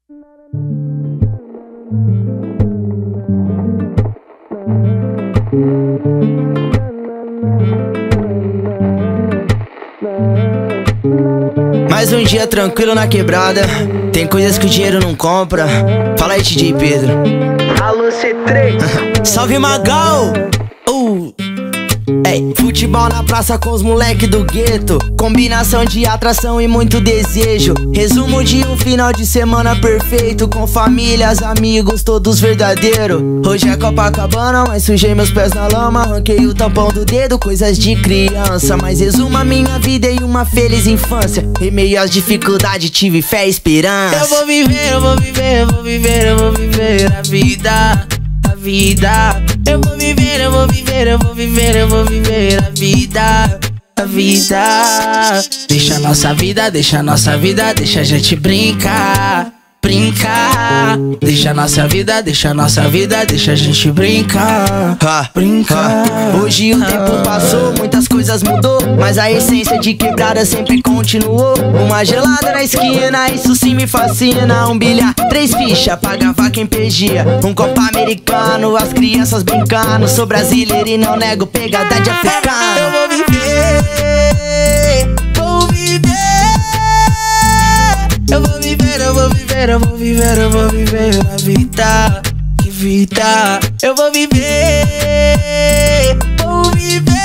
Mais um dia tranquilo na quebrada. Tem coisas que o dinheiro não compra. Fala aí, DJ Pedro. Alô, C3. Salve, Magal. Ei, futebol na praça com os moleque do gueto. Combinação de atração e muito desejo. Resumo de um final de semana perfeito, com famílias, amigos, todos verdadeiros. Hoje é Copacabana, mas sujei meus pés na lama. Arranquei o tampão do dedo, coisas de criança. Mas resuma minha vida em uma feliz infância. Em meio às dificuldades tive fé e esperança. Eu vou viver, eu vou viver, eu vou viver, eu vou viver a vida. Eu vou viver, eu vou viver, eu vou viver, eu vou viver a vida. Deixa a nossa vida, deixa a nossa vida, deixa a gente brincar. Deixa a nossa vida, deixa a nossa vida, deixa a gente brincar. Hoje o tempo passou, muitas coisas mudou, mas a essência de quebrada sempre continuou. Uma gelada na esquina, isso sim me fascina. Um bilhar, 3 fichas, pagava quem perdia. Um copo americano, as crianças brincando. Sou brasileiro e não nego pegada de africano. Eu vou viver, vou viver. Eu vou viver, eu vou viver, eu vou viver, eu vou viver a vida. Que vida. Eu vou viver, vou viver.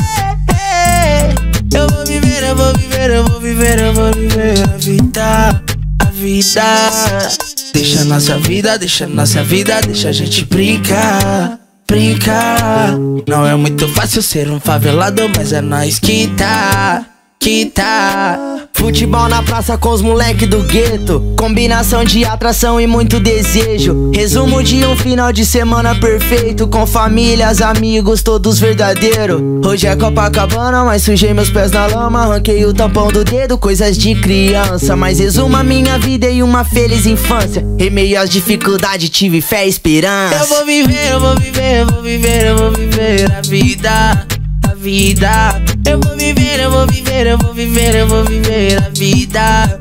Eu vou viver, eu vou viver, eu vou viver, eu vou viver a vida. Deixa a nossa vida, deixa a nossa vida, deixa a gente brincar. Não é muito fácil ser um favelado, mas é nós que tá. Futebol na praça com os moleque do gueto. Combinação de atração e muito desejo. Resumo de um final de semana perfeito, com famílias, amigos, todos verdadeiros. Hoje é Copacabana, mas sujei meus pés na lama. Arranquei o tampão do dedo, coisas de criança. Mas resuma minha vida em uma feliz infância. Em meio às dificuldades tive fé e esperança. Eu vou viver, eu vou viver, eu vou viver, eu vou viver a vida. Eu vou viver, eu vou viver, eu vou viver, eu vou viver a vida.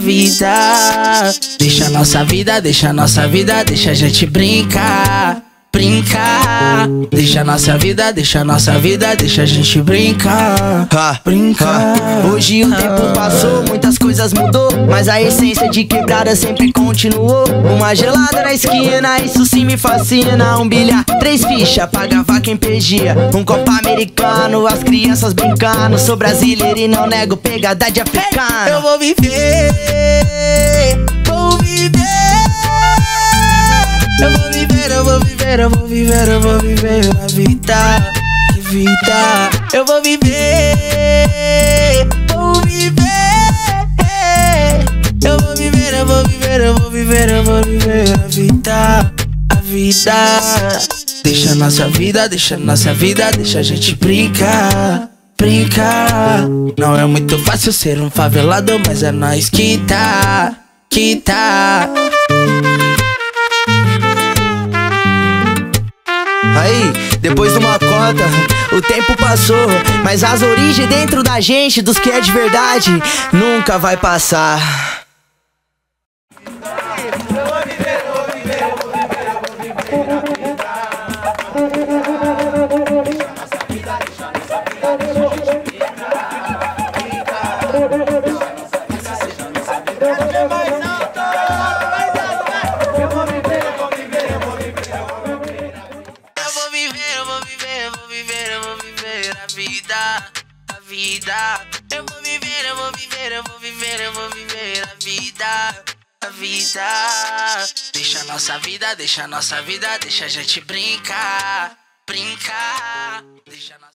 Deixa a nossa vida, deixa a nossa vida, deixa a gente brincar. Deixa a nossa vida, deixa a nossa vida, deixa a gente brincar. Hoje o tempo passou, muitas coisas mudou, mas a essência de quebrada sempre continuou. Uma gelada na esquina, isso sim me fascina. Um bilhar, 3 fichas, pagava quem perdia. Um copo americano, as crianças brincando. Sou brasileiro e não nego pegada de africano. Eu vou viver, vou viver. Eu vou viver, eu vou viver, eu vou viver, eu vou viver a vida. Que vida. Eu vou viver, vou viver. Eu vou viver, eu vou viver, eu vou viver, eu vou viver a vida. Deixa a nossa vida, deixa a nossa vida, deixa a gente brincar. Não é muito fácil ser um favelado, mas é nós que tá. Aí, depois de uma cota, o tempo passou, mas as origens dentro da gente, dos que é de verdade, nunca vai passar. Eu vou viver, eu vou viver, eu vou viver, eu vou viver a vida. Deixa a nossa vida, deixa a nossa vida, deixa a gente brincar. Deixa a nossa